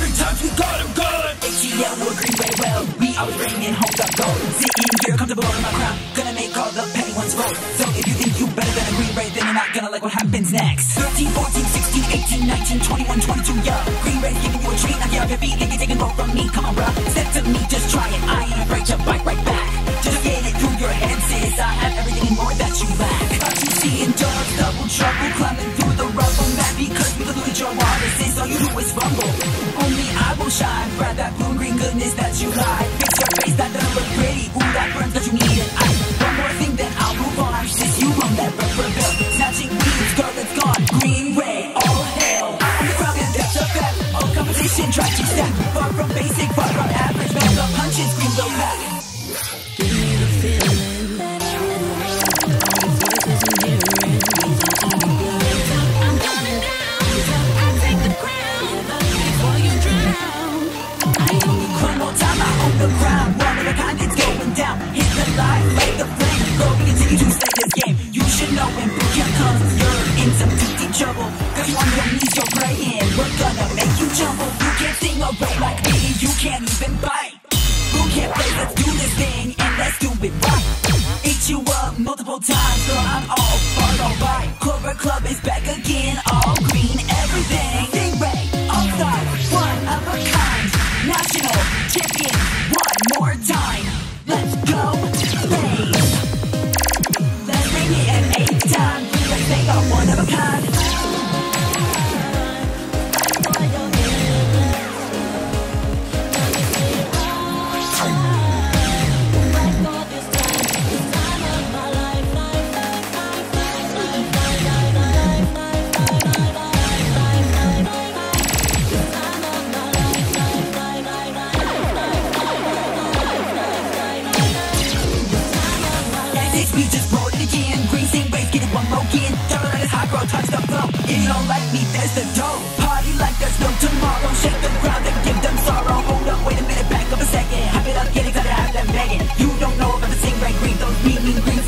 times we got them good. ATL know Green Bay well. We always bringing home the gold. Sitting here comfortable in my crown, gonna make all the petty ones roll. So if you think you better than a Green Bay, then you're not gonna like what happens next. 13, 14, 16, 18, 19, 21, 22, yeah. Green Bay's giving you a treat. Knock you off your feet, like you're taking roll from me. Come on, bruh, step to me, just try it. I ain't afraid to bite right back. Just get it through your head, sis. I have everything and more that you lack. Got you seeing dogs, double trouble, climbing through the rubble. Mad because we polluted your water, sis. All you do is fumble. Only I will shine, spread that blue and green goodness that you like. Fix your face, that doesn't look pretty. Ooh, that burns that you need it. One more thing, then I'll move on. Sis, you run that rubber bill. Snatching weeds, girl, it's gone. Green Ray, all hail. I'm the crowd and that's a fact. All competition, try to stack. Far from basic, far from average. Man, the punches, green will pack. Give me the feeling that I really want. All the voices I'm hearing, these are all blind. I'm coming down, I take the crown. Before you drown, I only One more time, I own the ground. One of a kind, it's going down. Hit the light, light the flame. Go, we continue to play this game. You should know when boot camp comes, you're in some deep trouble. Cause you on your knees, you're praying. We're gonna make you jumble. You can't sing or rap like me, you can't even bite. Boot camp play, let's do this thing, and let's do it right. Eat you up multiple times, girl, I'm all for alright. Clover Club is back again, all green, everything. Sting Ray, all star, one of a kind. National champion, one more time. Let's go, Rays. Let's bring it an 8th time. Let's make a one of a kind. We just rolled it again. Green Sting Rays, get it one more again. Double let it high, bro, touch the flow. If you don't like me, there's the dough. Party like there's no tomorrow. Shake the crowd and give them sorrow. Hold up, wait a minute, back up a second. Hype it up, get it, gotta have them begging. You don't know about the Sting Ray green. Those mean green